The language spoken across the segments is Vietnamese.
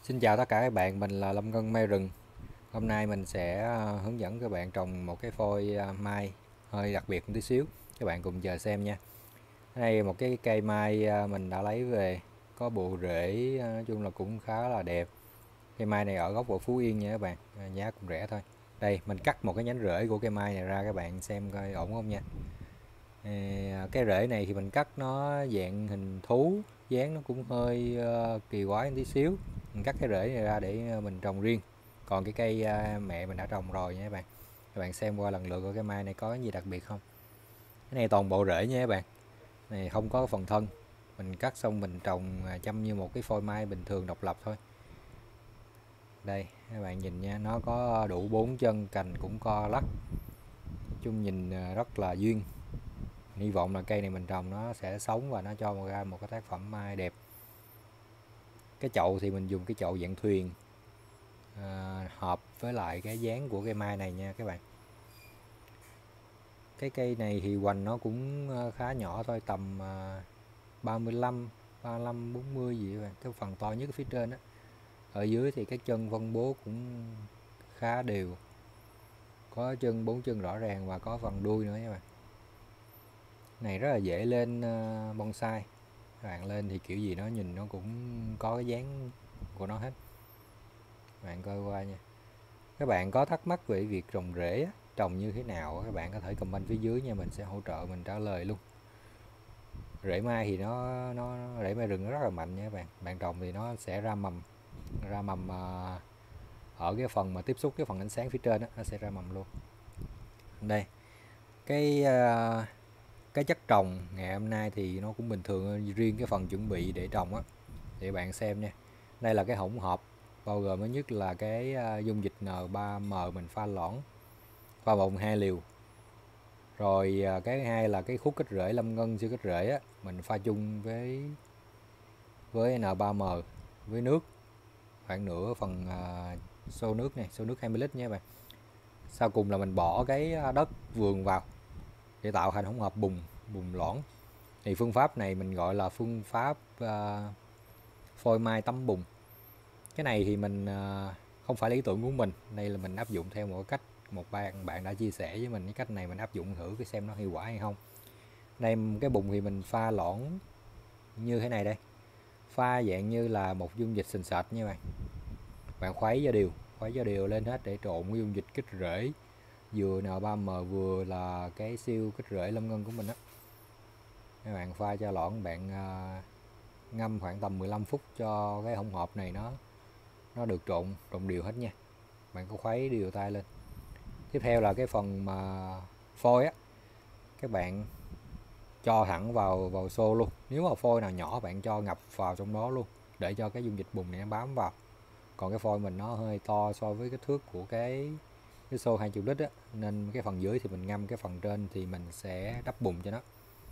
Xin chào tất cả các bạn, mình là Lâm Ngân Mai Rừng. Hôm nay mình sẽ hướng dẫn các bạn trồng một cái phôi mai hơi đặc biệt một tí xíu. Các bạn cùng chờ xem nha. Đây một cái cây mai mình đã lấy về, có bộ rễ nói chung là cũng khá là đẹp. Cây mai này ở gốc của Phú Yên nha các bạn, giá cũng rẻ thôi. Đây mình cắt một cái nhánh rễ của cây mai này ra, các bạn xem coi ổn không nha. Cái rễ này thì mình cắt nó dạng hình thú, dáng nó cũng hơi kỳ quái một tí xíu. Mình cắt cái rễ này ra để mình trồng riêng. Còn cái cây mẹ mình đã trồng rồi nha các bạn. Các bạn xem qua lần lượt của cái mai này có gì đặc biệt không. Cái này toàn bộ rễ nha các bạn. Này không có phần thân. Mình cắt xong mình trồng chăm như một cái phôi mai bình thường độc lập thôi. Đây các bạn nhìn nha, nó có đủ 4 chân, cành cũng co lắc. Chung nhìn rất là duyên. Hy vọng là cây này mình trồng nó sẽ sống và nó cho ra một cái tác phẩm mai đẹp. Cái chậu thì mình dùng cái chậu dạng thuyền, hợp với lại cái dáng của cây mai này nha các bạn. Cái cây này thì hoành nó cũng khá nhỏ thôi, tầm 35 40 gì các bạn. Cái phần to nhất phía trên á, ở dưới thì các chân phân bố cũng khá đều, có chân 4 chân rõ ràng và có phần đuôi nữa các bạn. Này rất là dễ lên bonsai. Các bạn lên thì kiểu gì nó nhìn nó cũng có cái dáng của nó hết. Các bạn coi qua nha. Các bạn có thắc mắc về việc trồng rễ trồng như thế nào, các bạn có thể comment phía dưới nha, mình sẽ hỗ trợ mình trả lời luôn. Rễ mai thì nó rễ mai rừng nó rất là mạnh nha các bạn. Bạn trồng thì nó sẽ ra mầm ở cái phần mà tiếp xúc cái phần ánh sáng phía trên đó, nó sẽ ra mầm luôn. Đây cái cái chất trồng ngày hôm nay thì nó cũng bình thường, riêng cái phần chuẩn bị để trồng á thì bạn xem nha. Đây là cái hỗn hợp bao gồm thứ nhất là cái dung dịch N3M mình pha loãng, pha bột 2 liều. Rồi cái hai là cái khúc kết rễ Lâm Ngân siêu kết rễ á, mình pha chung với N3M với nước khoảng nửa phần xô nước này, xô nước 20 lít nha các bạn. Sau cùng là mình bỏ cái đất vườn vào để tạo thành hỗn hợp bùn loãng. Thì phương pháp này mình gọi là phương pháp phôi mai tắm bùn. Cái này thì mình không phải là ý tưởng của mình, đây là mình áp dụng theo một cách một bạn đã chia sẻ với mình. Cái cách này mình áp dụng thử cái xem nó hiệu quả hay không. Đây cái bùn thì mình pha loãng như thế này đây, pha dạng như là một dung dịch sền sệt nha bạn. Bạn khuấy cho đều lên hết để trộn cái dung dịch kích rễ, vừa N3M vừa là cái siêu kích rễ Lâm Ngân của mình á. Các bạn pha cho loãng, bạn ngâm khoảng tầm 15 phút cho cái hỗn hợp này nó được trộn đều hết nha. Bạn có khuấy đều tay lên. Tiếp theo là cái phần mà phôi á, các bạn cho thẳng vào xô luôn. Nếu mà phôi nào nhỏ bạn cho ngập vào trong đó luôn để cho cái dung dịch bùn này nó bám vào. Còn cái phôi mình nó hơi to so với kích thước của cái xô 20 lít á, nên cái phần dưới thì mình ngâm, cái phần trên thì mình sẽ đắp bùn cho nó.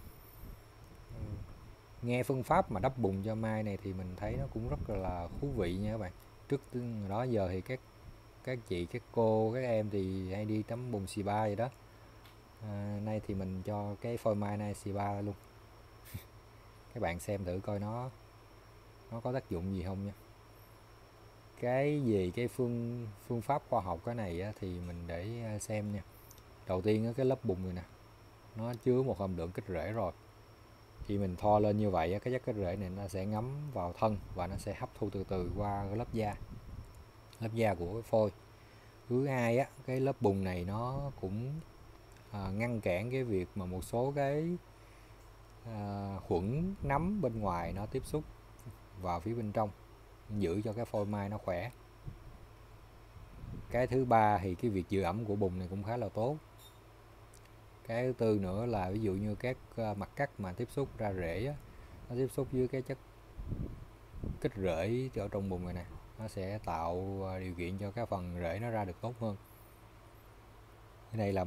Nghe phương pháp mà đắp bùn cho mai này thì mình thấy nó cũng rất là thú vị nha các bạn. Trước đó giờ thì các chị, các cô, các em thì hay đi tắm bùn xì ba vậy đó. Nay thì mình cho cái phôi mai này xì ba luôn. Các bạn xem thử coi nó có tác dụng gì không nha. Cái gì cái phương pháp khoa học cái này á, thì mình để xem nha. Đầu tiên á, cái lớp bùn này nè, nó chứa một hàm lượng kích rễ rồi. Khi mình thoa lên như vậy á, cái chất kích rễ này nó sẽ ngấm vào thân và nó sẽ hấp thu từ từ qua cái lớp da của cái phôi. Thứ hai á, cái lớp bùn này nó cũng ngăn cản cái việc mà một số cái khuẩn nấm bên ngoài nó tiếp xúc vào phía bên trong, giữ cho cái phôi mai nó khỏe. Cái thứ ba thì cái việc giữ ẩm của bùn này cũng khá là tốt. Cái thứ tư nữa là ví dụ như các mặt cắt mà tiếp xúc ra rễ á, nó tiếp xúc với cái chất kích rễ ở trong bùn này nè, nó sẽ tạo điều kiện cho cái phần rễ nó ra được tốt hơn. Cái này là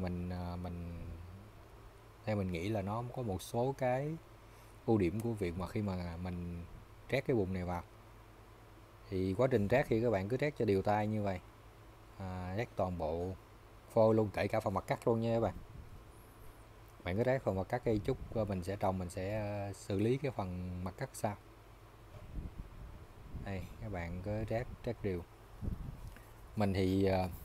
theo mình nghĩ là nó có một số cái ưu điểm của việc mà khi mà mình trét cái bùn này vào. Thì quá trình trét thì các bạn cứ trét cho đều tay như vậy, trét toàn bộ phôi luôn, kể cả phần mặt cắt luôn nha các bạn. Bạn cứ trét phần mặt cắt cây chút mình sẽ trồng, mình sẽ xử lý cái phần mặt cắt sau. Đây các bạn cứ trét đều. Mình thì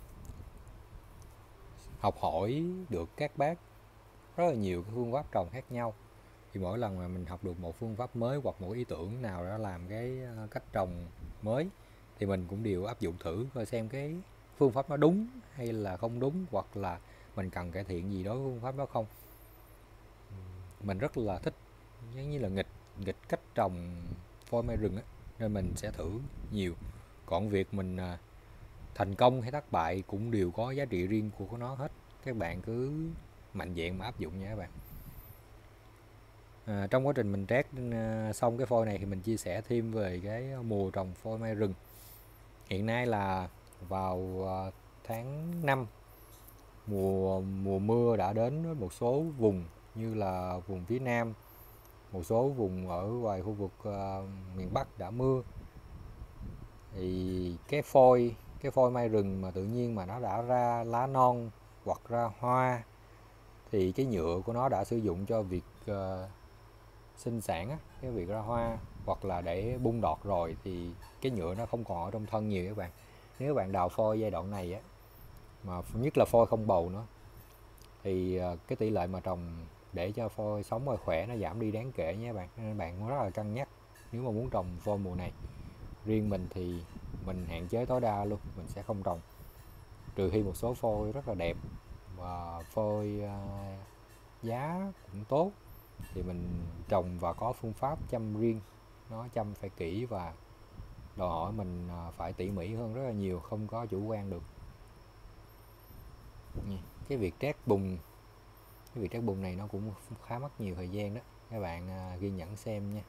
học hỏi được các bác rất là nhiều cái phương pháp trồng khác nhau, thì mỗi lần mà mình học được một phương pháp mới hoặc một ý tưởng nào đó làm cái cách trồng mới thì mình cũng đều áp dụng thử coi xem cái phương pháp nó đúng hay là không đúng, hoặc là mình cần cải thiện gì đối với phương pháp đó không. Mình rất là thích giống như là nghịch nghịch cách trồng phôi mai rừng á, nên mình sẽ thử nhiều. Còn việc mình thành công hay thất bại cũng đều có giá trị riêng của nó hết, các bạn cứ mạnh dạn mà áp dụng nha các bạn. Trong quá trình mình trét xong cái phôi này thì mình chia sẻ thêm về cái mùa trồng phôi mai rừng. Hiện nay là vào tháng 5, mùa mưa đã đến với một số vùng như là vùng phía Nam, một số vùng ở ngoài khu vực miền Bắc đã mưa. Thì cái phôi mai rừng mà tự nhiên mà nó đã ra lá non hoặc ra hoa thì cái nhựa của nó đã sử dụng cho việc sinh sản á, cái việc ra hoa hoặc là để bung đọt rồi thì cái nhựa nó không còn ở trong thân nhiều các bạn. Nếu bạn đào phôi giai đoạn này á, mà nhất là phôi không bầu nữa, thì cái tỷ lệ mà trồng để cho phôi sống và khỏe nó giảm đi đáng kể nha bạn, nên bạn cũng rất là cân nhắc nếu mà muốn trồng phôi mùa này. Riêng mình thì mình hạn chế tối đa luôn, mình sẽ không trồng, trừ khi một số phôi rất là đẹp và phôi giá cũng tốt thì mình trồng và có phương pháp chăm riêng. Nó chăm phải kỹ và đòi hỏi mình phải tỉ mỉ hơn rất là nhiều, không có chủ quan được. Cái việc trét bùn này nó cũng khá mất nhiều thời gian đó, các bạn ghi nhận xem nha.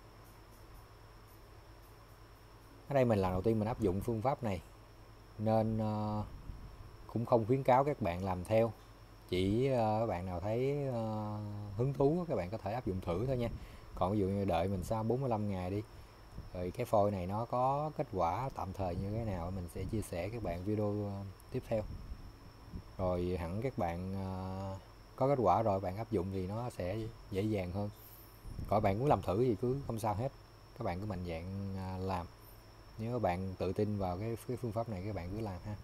Ở đây mình lần đầu tiên mình áp dụng phương pháp này nên cũng không khuyến cáo các bạn làm theo, chỉ các bạn nào thấy hứng thú các bạn có thể áp dụng thử thôi nha. Còn ví dụ như đợi mình sau 45 ngày đi, rồi cái phôi này nó có kết quả tạm thời như thế nào mình sẽ chia sẻ các bạn video tiếp theo. Rồi hẳn các bạn có kết quả rồi bạn áp dụng thì nó sẽ dễ dàng hơn. Còn bạn muốn làm thử thì cứ không sao hết, các bạn cứ mạnh dạn làm. Nếu các bạn tự tin vào cái phương pháp này các bạn cứ làm ha.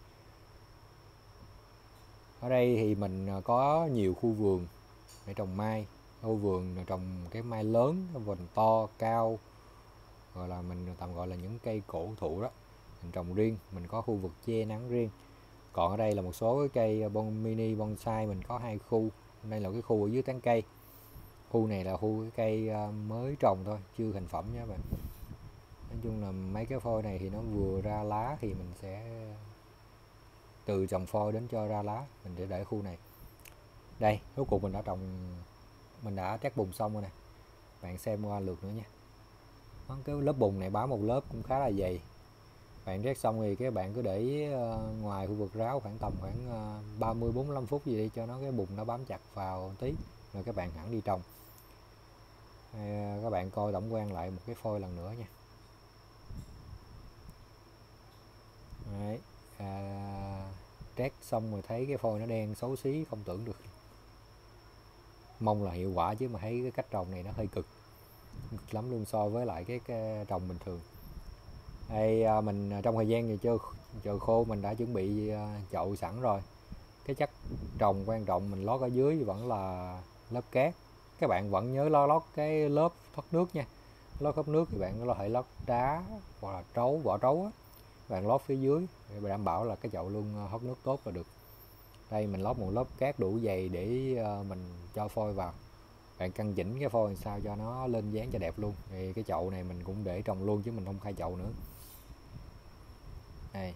Ở đây thì mình có nhiều khu vườn để trồng mai. Khu vườn trồng cái mai lớn, vườn to, cao, gọi là mình tạm gọi là những cây cổ thụ đó, mình trồng riêng. Mình có khu vực che nắng riêng. Còn ở đây là một số cái cây mini bonsai, mình có 2 khu. Đây là cái khu ở dưới tán cây. Khu này là khu cái cây mới trồng thôi, chưa thành phẩm nha bạn. Nói chung là mấy cái phôi này thì nó vừa ra lá thì mình sẽ từ trồng phôi đến cho ra lá mình sẽ để khu này. Đây, rốt cuộc mình đã trét bùn xong rồi nè, bạn xem qua lượt nữa nha. Cái lớp bùn này bám một lớp cũng khá là dày. Bạn trét xong thì các bạn cứ để ngoài khu vực ráo khoảng 30-45 phút gì đi cho nó cái bùn nó bám chặt vào tí, rồi các bạn hẳn đi trồng. Các bạn coi tổng quan lại một cái phôi lần nữa nha. Đấy, trét xong rồi thấy cái phôi nó đen xấu xí không tưởng được. Mong là hiệu quả chứ mà thấy cái cách trồng này nó hơi cực lắm luôn so với lại cái trồng bình thường. Đây mình trong thời gian chờ khô mình đã chuẩn bị chậu sẵn rồi. Cái chất trồng quan trọng mình lót ở dưới vẫn là lớp cát. Các bạn vẫn nhớ lót cái lớp thoát nước nha. Lớp thoát nước thì bạn có thể lót đá hoặc là vỏ trấu á, bạn lót phía dưới để đảm bảo là cái chậu luôn thoát nước tốt là được. Đây mình lót một lớp cát đủ dày để mình cho phôi vào. Bạn căn chỉnh cái phôi làm sao cho nó lên dáng cho đẹp luôn. Thì cái chậu này mình cũng để trồng luôn chứ mình không khai chậu nữa. Đây.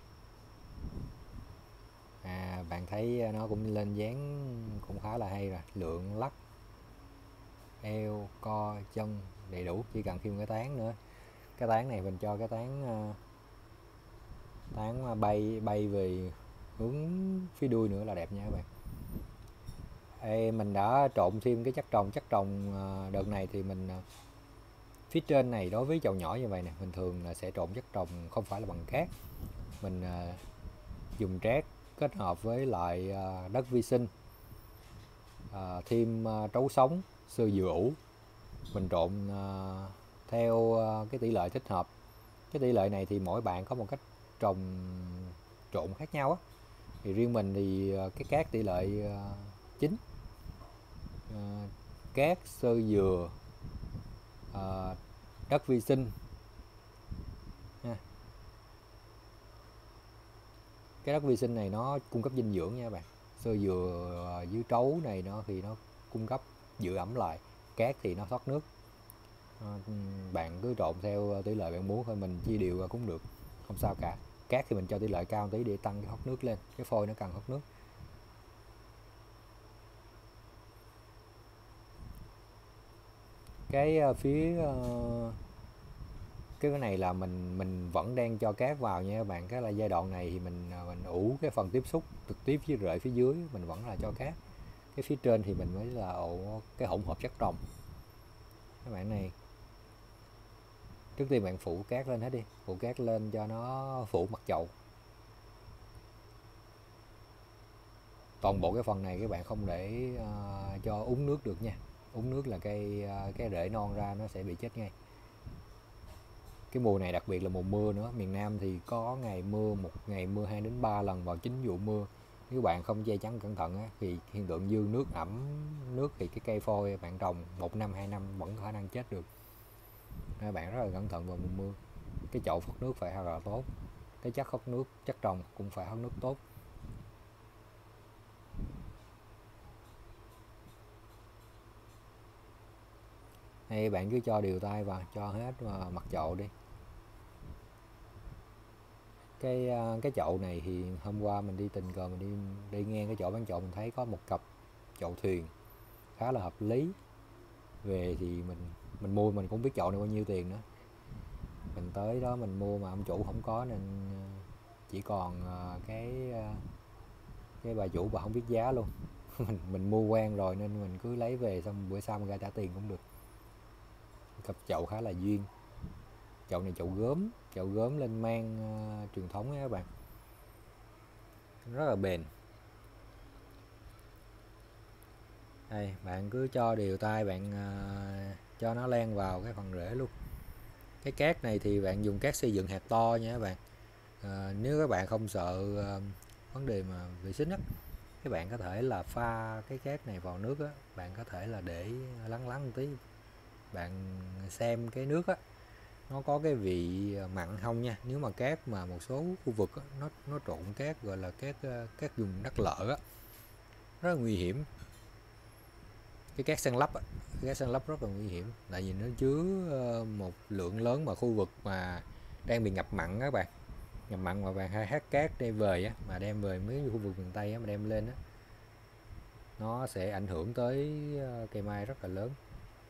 Bạn thấy nó cũng lên dáng cũng khá là hay rồi, lượng lắc eo co chân đầy đủ, chỉ cần thêm cái tán nữa. Cái tán này mình cho cái tán bay về hướng phía đuôi nữa là đẹp nha các bạn. Mình đã trộn thêm cái chất trồng đợt này thì mình phía trên này đối với chậu nhỏ như vậy nè, mình thường là sẽ trộn chất trồng không phải là bằng cát, mình dùng trét kết hợp với lại đất vi sinh, thêm trấu sống, sơ dừa ủ, mình trộn theo cái tỷ lệ thích hợp. Cái tỷ lệ này thì mỗi bạn có một cách trồng trộn khác nhau á. Thì riêng mình thì cái cát tỷ lệ 9, cát, xơ dừa, đất vi sinh ha. Cái đất vi sinh này nó cung cấp dinh dưỡng nha các bạn. Xơ dừa dưới trấu này nó thì nó cung cấp giữ ẩm lại, cát thì nó thoát nước. Bạn cứ trộn theo tỷ lệ bạn muốn thôi, mình chia đều ra cũng được, không sao cả. Cát thì mình cho tỷ lệ cao tí để tăng cái thoát nước lên, cái phôi nó cần thoát nước. Cái phía cái này là mình vẫn đang cho cát vào nha các bạn. Cái là giai đoạn này thì mình ủ cái phần tiếp xúc trực tiếp với rễ phía dưới, mình vẫn là cho cát. Cái phía trên thì mình mới là ủ cái hỗn hợp chất trồng. Các bạn này, trước tiên bạn phủ cát lên hết đi, phủ cát lên cho nó phủ mặt chậu. Toàn bộ cái phần này các bạn không để cho uống nước được nha. Uống nước là cái rễ non ra nó sẽ bị chết ngay. Cái mùa này đặc biệt là mùa mưa nữa, miền Nam thì có ngày mưa, một ngày mưa 2 đến 3 lần vào chính vụ mưa. Nếu bạn không che chắn cẩn thận á, thì hiện tượng dư nước, ẩm nước thì cái cây phôi bạn trồng 1 năm 2 năm vẫn có khả năng chết được. Nên bạn rất là cẩn thận vào mùa mưa. Cái chậu thoát nước phải thật là tốt, cái chất thoát nước, chất trồng cũng phải thoát nước tốt. Hay bạn cứ cho đều tay vào, cho hết vào mặt chậu đi. Cái chậu này thì hôm qua mình đi tình cờ mình đi ngang cái chỗ bán chậu, mình thấy có một cặp chậu thuyền khá là hợp lý. Về thì mình mua, mình cũng biết chậu này bao nhiêu tiền nữa. Mình tới đó mình mua mà ông chủ không có, nên chỉ còn cái bà chủ bà không biết giá luôn. mình mua quen rồi nên mình cứ lấy về, xong bữa sau mình ra trả tiền cũng được. Cặp chậu khá là duyên. Chậu này chậu gốm lên mang truyền thống á các bạn, rất là bền. Đây, bạn cứ cho đều tay, bạn cho nó len vào cái phần rễ luôn. Cái cát này thì bạn dùng cát xây dựng hạt to nha các bạn. Nếu các bạn không sợ vấn đề mà vệ sinh á, các bạn có thể là pha cái cát này vào nước á, bạn có thể là để lắng một tí, bạn xem cái nước á nó có cái vị mặn không nha. Nếu mà cát mà một số khu vực á, nó trộn cát gọi là cát dùng đất lợ á, rất là nguy hiểm. Cái cát san lấp á, cái cát san lấp rất là nguy hiểm, tại vì nó chứa một lượng lớn mà khu vực mà đang bị ngập mặn các bạn. Ngập mặn mà bạn khai thác cát đem về á, mà đem về mấy khu vực miền Tây á, mà đem lên á, nó sẽ ảnh hưởng tới cây mai rất là lớn.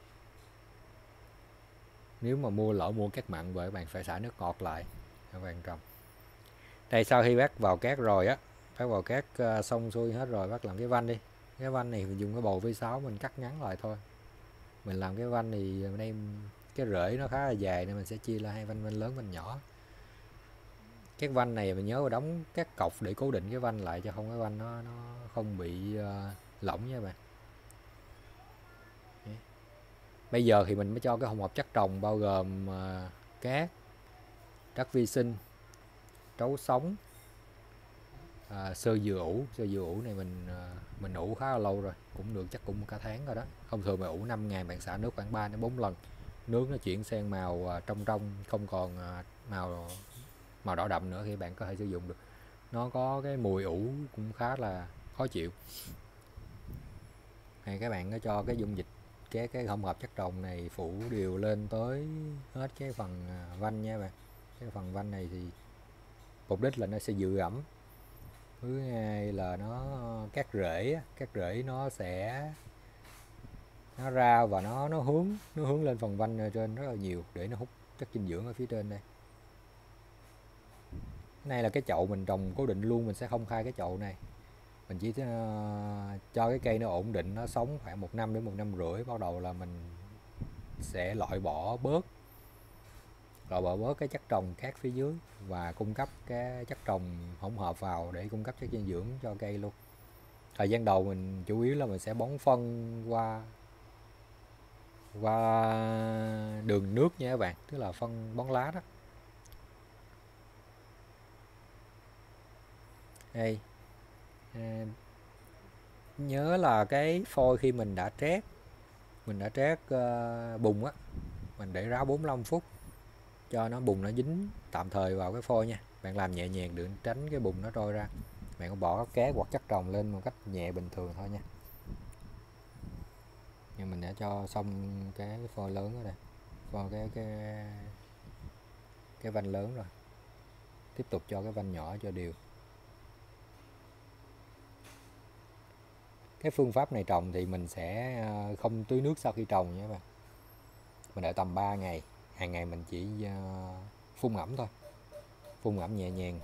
Nếu mà mua cát mặn về, bạn phải xả nước ngọt lại các bạn trồng. Đây, sau khi bác vào cát rồi á, bác vào cát xong xuôi hết rồi, bác làm cái vanh đi. Cái vanh này mình dùng cái bầu V6 mình cắt ngắn lại thôi. Mình làm cái vanh thì mình đem cái rễ nó khá là dài nên mình sẽ chia ra hai vanh lớn, vanh nhỏ. Cái vanh này mình nhớ đóng các cọc để cố định cái vanh lại, cho không cái vanh nó không bị lỏng nha các bạn. Bây giờ thì mình mới cho cái hỗn hợp chất trồng bao gồm cát, đất vi sinh, trấu sống, sơ dừa ủ này mình ủ khá là lâu rồi, cũng được chắc cũng cả tháng rồi đó. Thông thường mà ủ 5 ngày bạn xả nước khoảng 3 đến 4 lần, nước nó chuyển sang màu trong không còn màu đỏ đậm nữa thì bạn có thể sử dụng được. Nó có cái mùi ủ cũng khá là khó chịu. Hay các bạn có cho cái dung dịch cái hỗn hợp chất trồng này phủ đều lên tới hết cái phần vanh nha bạn. Cái phần vanh này thì mục đích là nó sẽ giữ ẩm. Thứ hai là các rễ nó sẽ ra và nó hướng lên phần vanh ở trên rất là nhiều để nó hút chất dinh dưỡng ở phía trên đây. Cái này là cái chậu mình trồng cố định luôn, mình sẽ không khai cái chậu này. Mình chỉ cho cái cây nó ổn định, nó sống khoảng 1 năm đến 1 năm rưỡi, bắt đầu là mình sẽ loại bỏ bớt cái chất trồng cát phía dưới và cung cấp cái chất trồng hỗn hợp vào để cung cấp chất dinh dưỡng cho cây luôn. Thời gian đầu mình chủ yếu là mình sẽ bón phân qua đường nước nha các bạn, tức là phân bón lá đó. Đây. Nhớ là cái phôi khi mình đã trét bùn á, mình để ráo 45 phút cho nó bùn nó dính tạm thời vào cái phôi nha. Bạn làm nhẹ nhàng để tránh cái bùn nó trôi ra. Bạn có bỏ cát hoặc chất trồng lên một cách nhẹ bình thường thôi nha. Nhưng mình đã cho xong cái phôi lớn ở đây, phôi cái vanh lớn rồi. Tiếp tục cho cái vanh nhỏ cho đều. Cái phương pháp này trồng thì mình sẽ không tưới nước sau khi trồng nha các bạn. Mình đợi tầm 3 ngày, hàng ngày mình chỉ phun ẩm thôi, phun ẩm nhẹ nhàng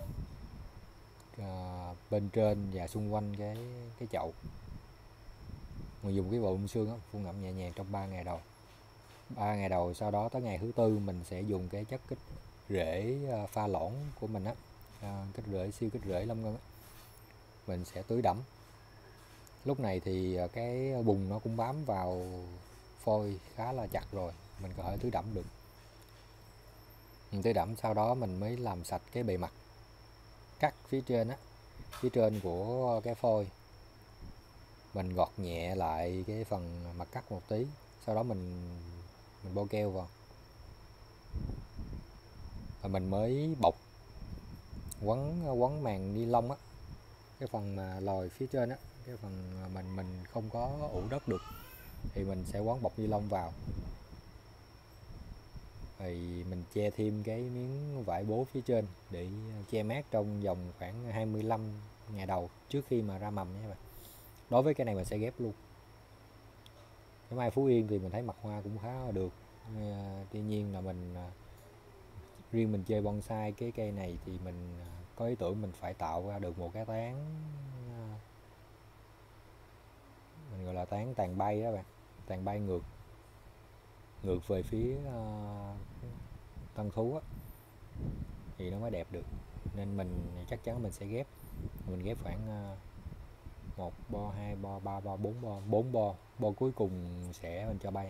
bên trên và xung quanh cái chậu. Mình dùng cái vòi phun sương phun ẩm nhẹ nhàng trong 3 ngày đầu. 3 ngày đầu, sau đó tới ngày thứ tư mình sẽ dùng cái chất kích rễ pha loãng của mình á, kích rễ siêu kích rễ Lâm Ngân á. Mình sẽ tưới đẫm. Lúc này thì cái bùn nó cũng bám vào phôi khá là chặt rồi, mình có thể tưới đẫm được. Mình tưới đẫm sau đó mình mới làm sạch cái bề mặt, cắt phía trên á, phía trên của cái phôi. Mình gọt nhẹ lại cái phần mặt cắt một tí, sau đó mình bôi keo vào. Và mình mới bọc quấn màng ni lông á, cái phần mà lòi phía trên á, cái phần mà mình không có ủ đất được thì mình sẽ quấn bọc ni lông vào. Thì mình che thêm cái miếng vải bố phía trên để che mát trong vòng khoảng 25 ngày đầu trước khi mà ra mầm nha các bạn. Đối với cái này mình sẽ ghép luôn. Cái mai Phú Yên thì mình thấy mặt hoa cũng khá là được. Tuy nhiên là riêng mình chơi bonsai cái cây này thì mình có ý tưởng mình phải tạo ra được một cái tán, mình gọi là tán tàn bay đó bạn, tàn bay ngược về phía Tân Thú á, thì nó mới đẹp được. Nên mình chắc chắn mình sẽ ghép khoảng 1 bo, 2 bo, 3 bo, 4 bo cuối cùng sẽ mình cho bay.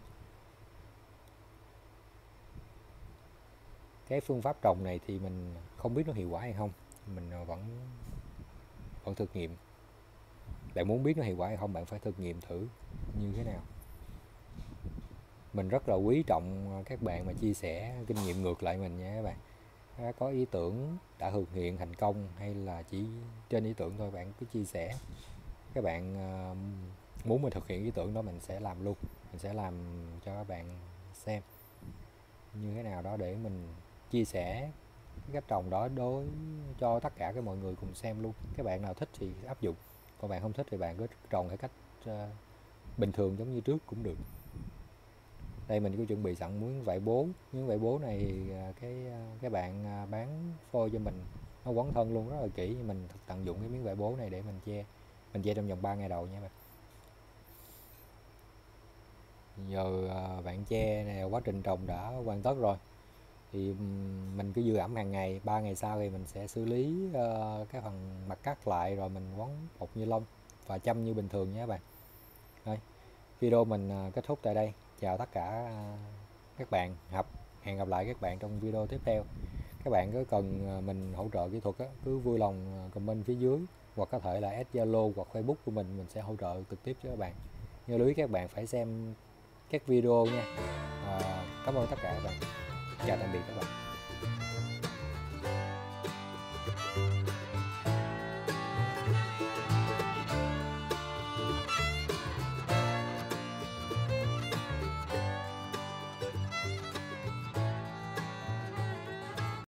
Cái phương pháp trồng này thì mình không biết nó hiệu quả hay không, mình vẫn thực nghiệm. Bạn muốn biết nó hiệu quả hay không, bạn phải thực nghiệm thử như thế nào. Mình rất là quý trọng các bạn mà chia sẻ kinh nghiệm ngược lại mình nha các bạn. Có ý tưởng đã thực hiện thành công hay là chỉ trên ý tưởng thôi, bạn cứ chia sẻ. Các bạn muốn mình thực hiện ý tưởng đó, mình sẽ làm luôn, mình sẽ làm cho các bạn xem như thế nào đó để mình chia sẻ cái cách trồng đó cho tất cả mọi người cùng xem luôn. Các bạn nào thích thì áp dụng, còn bạn không thích thì bạn cứ trồng cái cách bình thường giống như trước cũng được. Đây mình có chuẩn bị sẵn miếng vải bố này thì cái bạn bán phôi cho mình nó quấn thân luôn rất là kỹ. Mình tận dụng cái miếng vải bố này để mình che trong vòng 3 ngày đầu nha bạn. Giờ bạn che này, quá trình trồng đã hoàn tất rồi thì mình cứ giữ ẩm hàng ngày. 3 ngày sau thì mình sẽ xử lý cái phần mặt cắt lại, rồi mình quấn bọc ni lông và chăm như bình thường nha các bạn. Rồi, video mình kết thúc tại đây. Chào tất cả các bạn, hẹn gặp lại các bạn trong video tiếp theo. Các bạn có cần mình hỗ trợ kỹ thuật á, cứ vui lòng comment phía dưới, hoặc có thể là add Zalo hoặc Facebook của mình sẽ hỗ trợ trực tiếp cho các bạn. Nhớ lưu ý các bạn phải xem các video nha. Cảm ơn tất cả các bạn. Chào tạm biệt các bạn.